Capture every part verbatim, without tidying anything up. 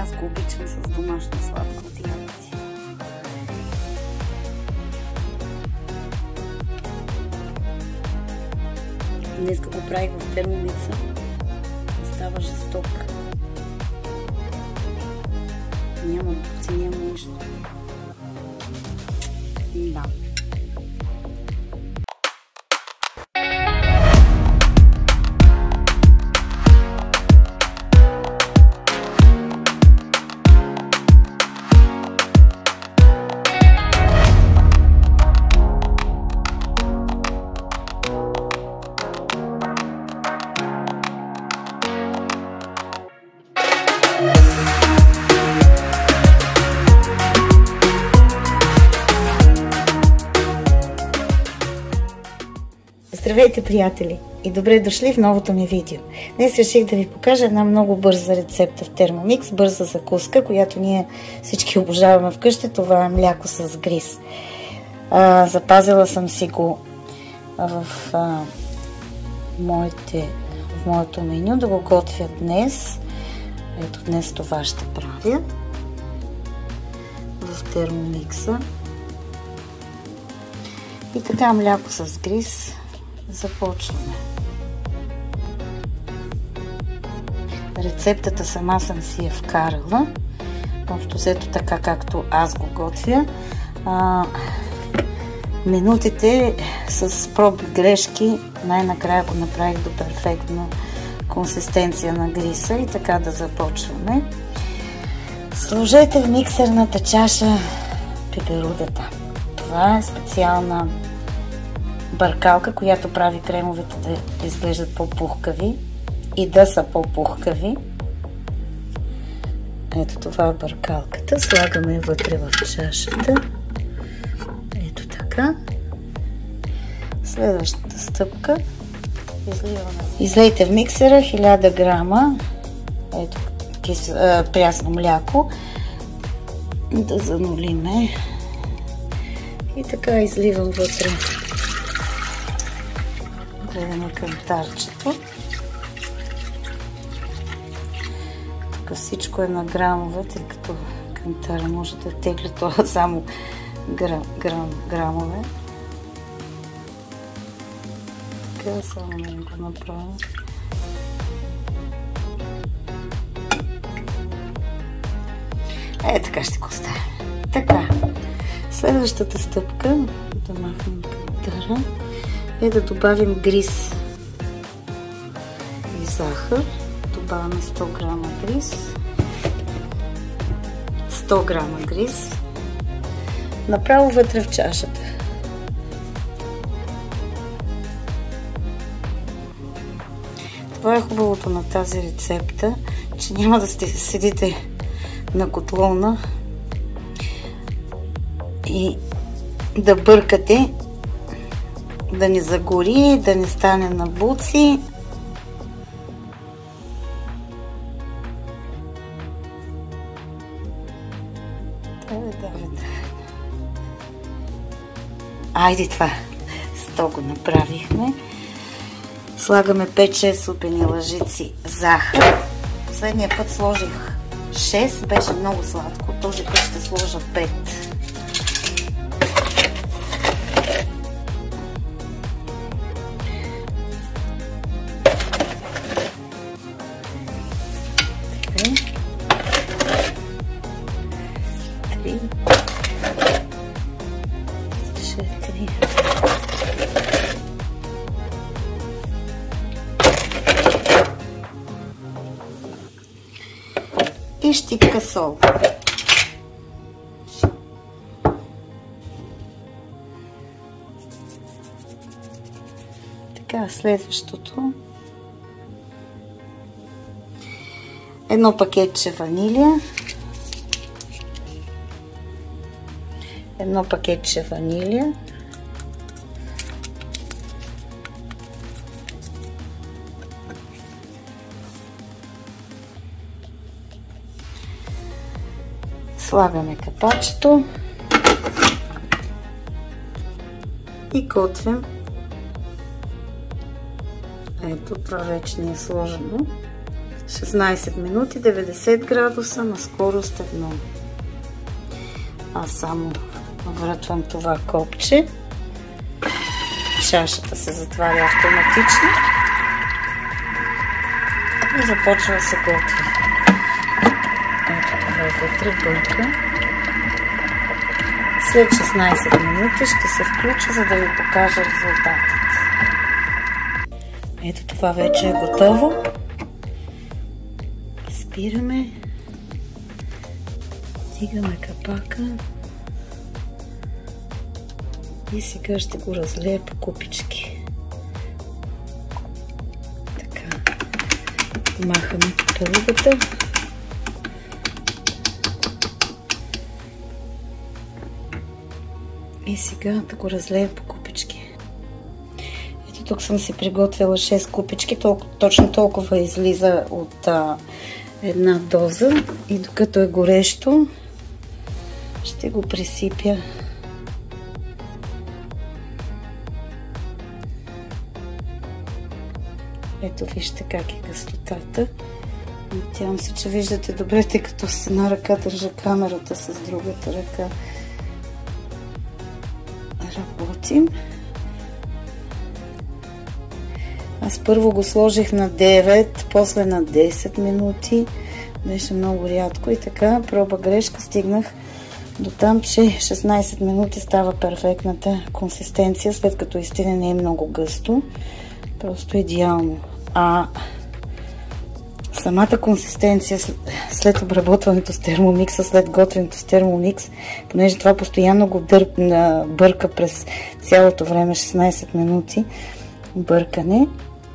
аз го обичам с домашно сладко от ягоди. Днес го правих в термомикса. Става жесток. Няма вкуси, няма нищо. Да. Здравейте, приятели, и добре дошли в новото ми видео. Днес реших да ви покажа една много бърза рецепта в термомикс, бърза закуска, която ние всички обожаваме вкъщи. Това е мляко с гриз. А, запазила съм си го в, а, моите, в моето меню да го готвя днес. Ето днес това ще правя в термомикса. И така, мляко с гриз. Започваме. Рецептата сама съм си я вкарала. Общо взето така, както аз го готвя. А, минутите с проби грешки най-накрая го направих до перфектна консистенция на гриса. И така да започваме. Сложете в миксерната чаша пеперудата. Това е специална бъркалка, която прави кремовете да изглеждат по-пухкави и да са по-пухкави. Ето това е бъркалката. Слагаме вътре в чашата. Ето така. Следващата стъпка. Изливаме. Излейте в миксера хиляда грама ето, кис, а, прясно мляко. Да занулиме. И така изливам вътре. Гледаме кантарчето. Тук всичко е на грамове, тъй като кантара може да тегли това само грам, грам, грамове. Така само да го направя. Е, така ще го оставим. Така, следващата стъпка, да махнем кантара, е да добавим гриз и захар. Добавяме сто грама гриз. сто грама гриз. Направо вътре в чашата. Това е хубавото на тази рецепта, че няма да сте седите на котлона и да бъркате, да не загори, да не стане на буци. Айде това, сто го направихме. Слагаме пет-шест супени лъжици захар. Последния път сложих шест, беше много сладко. Този път ще сложа пет. И щипка сол. Така, следващото. Едно пакетче ванилия. Едно пакетче ванилия. Слагаме капачето и готвим. Ето, това вече ни е сложено. шестнайсет минути, деветдесет градуса на скорост едно. Аз само врътвам това копче. Чашата се затваря автоматично и започва да се готви. Ето това е вътре, бърка. След шестнайсет минути ще се включа, за да ви покажа резултатът. Ето това вече е готово. Спираме. Дигаме капака. И сега ще го разлея по купички. Така. Махаме пелугата. И сега да го разлея по купички. Ето тук съм си приготвила шест купички. Толкова, точно толкова излиза от а, една доза. И докато е горещо, ще го присипя. Ето вижте как е гъстотата. Надявам се, че виждате добре, тъй като с една ръка държа камерата, с другата ръка работим. Аз първо го сложих на девет, после на десет минути. Беше много рядко и така, проба грешка, стигнах до там, че шестнайсет минути става перфектната консистенция, след като истина не е много гъсто. Просто идеално. А самата консистенция след обработването с термомикса, след готвенето с термомикс, понеже това постоянно го дърп, бърка през цялото време, шестнайсет минути бъркане,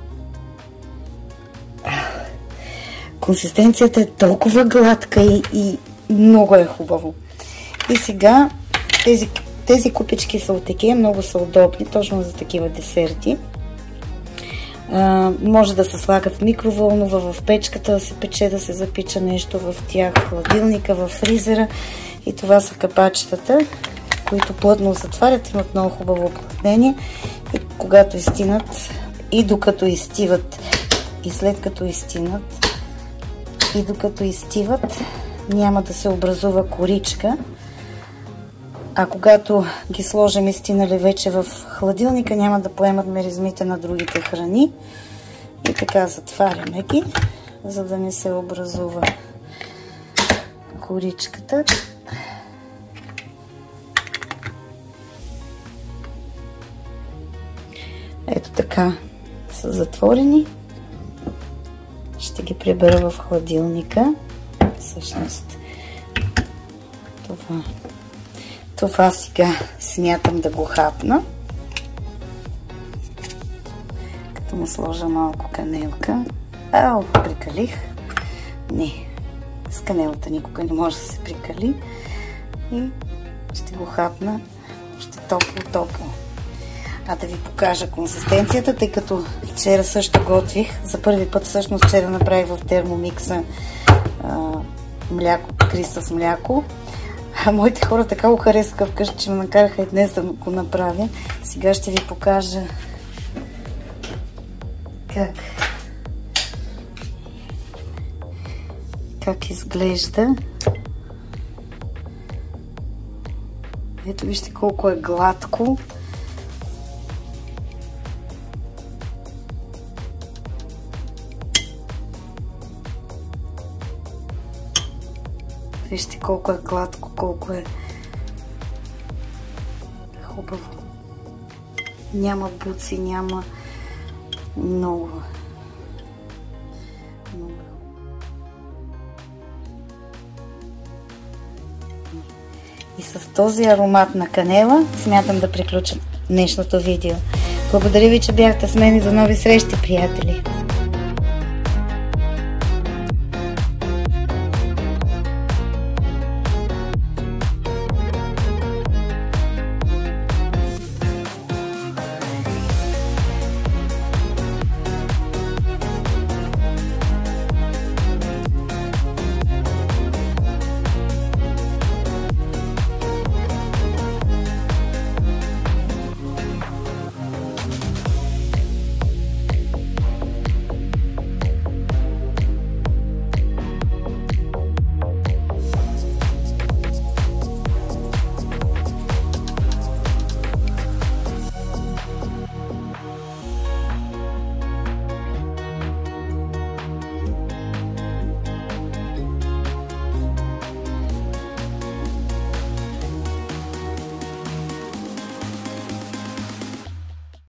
консистенцията е толкова гладка и, и много е хубаво. И сега тези, тези купички са от Икеа, много са удобни, точно за такива десерти. Uh, може да се слагат в микровълнова, в печката да се пече, да се запича нещо в тях, в хладилника, в фризера. И това са капачетата, които плътно затварят, имат много хубаво оплътнение. И когато изстинат, и докато изстиват, и след като изстинат, и докато изстиват, няма да се образува коричка. А когато ги сложим изстинали вече в хладилника, няма да поемат миризмите на другите храни. И така затваряме ги, за да не се образува коричката. Ето така са затворени. Ще ги прибера в хладилника. Всъщност това Това сега смятам да го хапна. Като му сложа малко канелка. Ау, прикалих. Не, с канелата никога не може да се прикали. И ще го хапна още топло-топло. А да ви покажа консистенцията, тъй като вчера също готвих. За първи път всъщност вчера направих в термомикса а, мляко, криса с мляко. А моите хора така го харесаха вкъщи, че ме накараха и днес да го направя. Сега ще ви покажа как как изглежда. Ето вижте колко е гладко. Вижте колко е гладко, колко е хубаво. Няма буци, няма много. много. И с този аромат на канела смятам да приключа днешното видео. Благодаря ви, че бяхте с мен и до нови срещи, приятели!